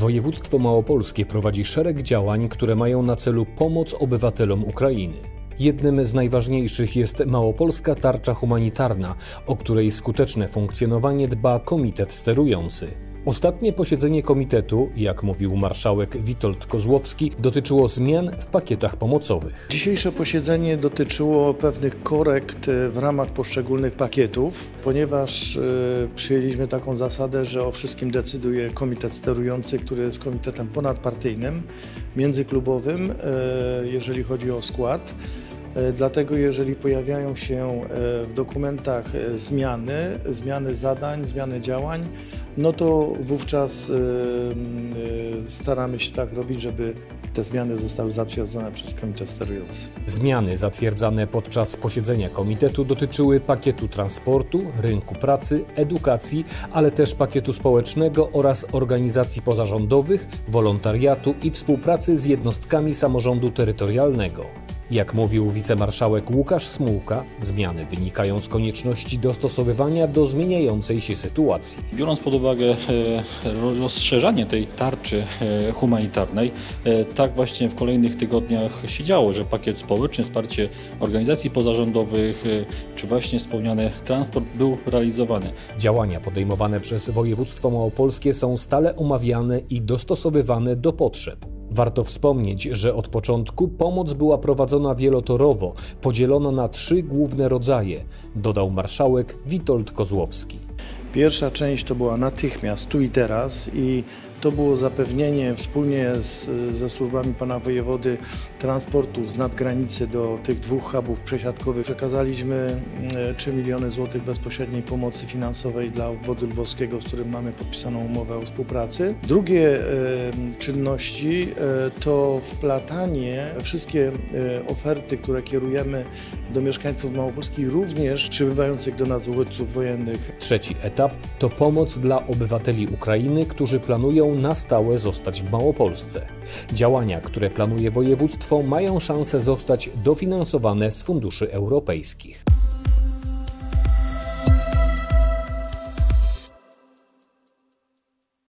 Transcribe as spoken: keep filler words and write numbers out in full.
Województwo małopolskie prowadzi szereg działań, które mają na celu pomoc obywatelom Ukrainy. Jednym z najważniejszych jest Małopolska Tarcza Humanitarna, o której skuteczne funkcjonowanie dba komitet sterujący. Ostatnie posiedzenie komitetu, jak mówił marszałek Witold Kozłowski, dotyczyło zmian w pakietach pomocowych. Dzisiejsze posiedzenie dotyczyło pewnych korekt w ramach poszczególnych pakietów, ponieważ y, przyjęliśmy taką zasadę, że o wszystkim decyduje komitet sterujący, który jest komitetem ponadpartyjnym, międzyklubowym, y, jeżeli chodzi o skład. Dlatego jeżeli pojawiają się w dokumentach zmiany, zmiany zadań, zmiany działań, no to wówczas staramy się tak robić, żeby te zmiany zostały zatwierdzone przez komitet sterujący. Zmiany zatwierdzane podczas posiedzenia komitetu dotyczyły pakietu transportu, rynku pracy, edukacji, ale też pakietu społecznego oraz organizacji pozarządowych, wolontariatu i współpracy z jednostkami samorządu terytorialnego. Jak mówił wicemarszałek Łukasz Smułka, zmiany wynikają z konieczności dostosowywania do zmieniającej się sytuacji. Biorąc pod uwagę rozszerzanie tej tarczy humanitarnej, tak właśnie w kolejnych tygodniach się działo, że pakiet społeczny, wsparcie organizacji pozarządowych, czy właśnie wspomniany transport był realizowany. Działania podejmowane przez województwo małopolskie są stale omawiane i dostosowywane do potrzeb. Warto wspomnieć, że od początku pomoc była prowadzona wielotorowo, podzielona na trzy główne rodzaje, dodał marszałek Witold Kozłowski. Pierwsza część to była natychmiast, tu i teraz, i to było zapewnienie wspólnie z, ze służbami pana wojewody transportu z nadgranicy do tych dwóch hubów przesiadkowych. Przekazaliśmy trzy miliony złotych bezpośredniej pomocy finansowej dla obwodu lwowskiego, z którym mamy podpisaną umowę o współpracy. Drugie e, czynności e, to wplatanie wszystkie e, oferty, które kierujemy do mieszkańców Małopolski, również przybywających do nas uchodźców wojennych. Trzeci etap to pomoc dla obywateli Ukrainy, którzy planują na stałe zostać w Małopolsce. Działania, które planuje województwo, mają szansę zostać dofinansowane z funduszy europejskich.